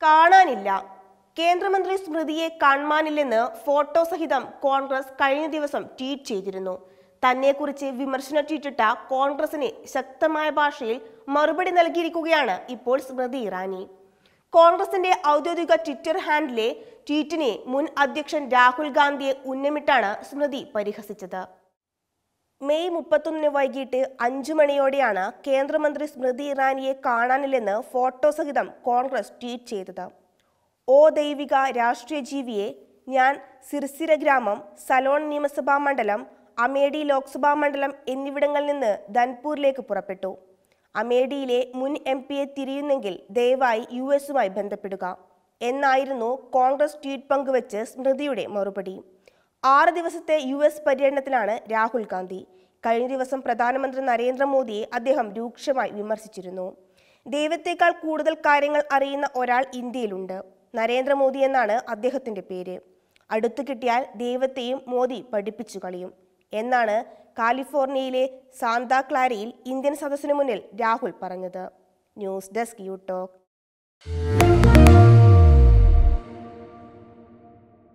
കാണാനില്ല. കേന്ദ്രമന്ത്രി സ്മൃതിയെ കാണാനില്ലെന്ന് ഫോട്ടോ സഹിതം കോൺഗ്രസ് കഴിഞ്ഞ ദിവസം ട്വീറ്റ് ചെയ്തിരുന്നു. തന്നെക്കുറിച്ച് വിമർശന ട്വീറ്റിട്ട കോൺഗ്രസിന് ശക്തമായ ഭാഷയിൽ മറുപടി നൽകിയിരിക്കുകയാണ് ഇപ്പോൾ സ്മൃതി ഇറാനി. കോൺഗ്രസിന്റെ ഔദ്യോഗിക ട്വിറ്റർ ഹാൻഡിലെ ട്വീറ്റിനെ മുൻ അധ്യക്ഷൻ രാഹുൽ ഗാന്ധിയെ ഉന്നമിട്ടാണ് സ്മൃതി പരിഹസിച്ചത്. മെയ് 31 വൈകിട്ട് 5 മണിയോടെയാണ് കേന്ദ്രമന്ത്രി സ്മൃതി ഇറാനിയെ കാണാനില്ലെന്ന് ഫോട്ടോ സഹിതം കോൺഗ്രസ് ട്വീറ്റ് ചെയ്തത്. ഓ ദൈവിക രാഷ്ട്രീയ ജീവിയെ, ഞാൻ സിർസിര ഗ്രാമം, സലോൺ നിയമസഭാ മണ്ഡലം, അമേഠി ലോക്സഭാ മണ്ഡലം എന്നിവിടങ്ങളിൽ നിന്ന് ധൻപൂരിലേക്ക് പുറപ്പെട്ടു. അമേഠിയിലെ മുൻ MP തിരിയുന്നെങ്കിൽ ദയവായി US-മായി ബന്ധപ്പെടുക എന്നായിരുന്നു കോൺഗ്രസ് ട്വീറ്റ് പങ്കുവച്ച് സ്മൃതിയുടെ മറുപടി. 6 ദിവസത്തെ US പര്യടനത്തിലാണ് രാഹുൽ ഗാന്ധി. കഴിഞ്ഞ ദിവസം പ്രധാനമന്ത്രി നരേന്ദ്രമോദിയെ അദ്ദേഹം രൂക്ഷമായി വിമർശിച്ചിരുന്നു. ദൈവത്തെക്കാൾ കൂടുതൽ കാര്യങ്ങൾ അറിയുന്ന ഒരാൾ ഇന്ത്യയിലുണ്ട്. നരേന്ദ്രമോദി എന്നാണ് അദ്ദേഹത്തിന്റെ പേര്. അടുത്തു കിട്ടിയാൽ ദൈവത്തെയും മോദി പഠിപ്പിച്ചു കളയും എന്നാണ് കാലിഫോർണിയയിലെ സാന്താ ക്ലാരയിൽ ഇന്ത്യൻ സദസ്സിനു മുന്നിൽ രാഹുൽ പറഞ്ഞത്. News desk യൂടോക്ക്.